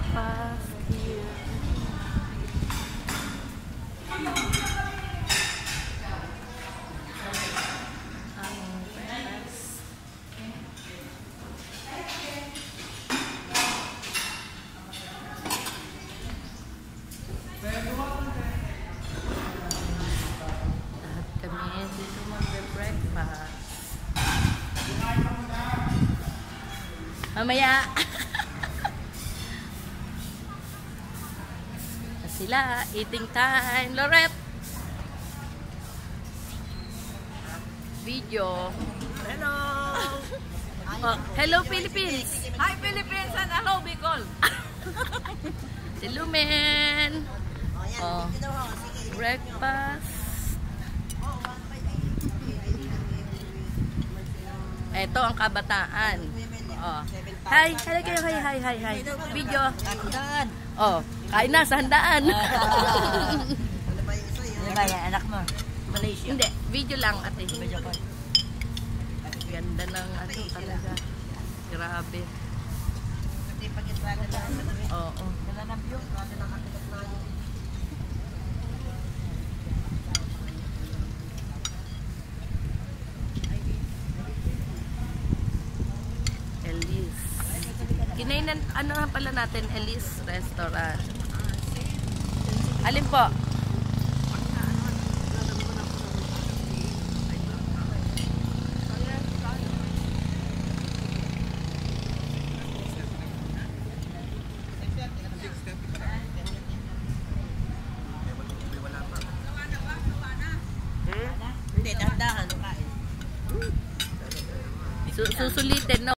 breakfast here. Lahat kami dito magbe-breakfast. Mamaya. Sila, eating time. Lorette. Video. Hello! Oh, hello Philippines. Hi Philippines and hello Bicol! Si Lumen. Oh, breakfast. Ito ang kabataan. Oh. Hi, hello kayo. Hi. Video. Oh, kain na sa handaan. Ano ba yan, anak mo? Malaysia? Hindi, video lang ate. Ganda ng ano talaga. Grabe. Oo. Ganda ng view. Elise. Kinainan, ano nga pala natin, Elise Restaurant. Alin po? Hindi, dahan-dahan. Susulitin, no?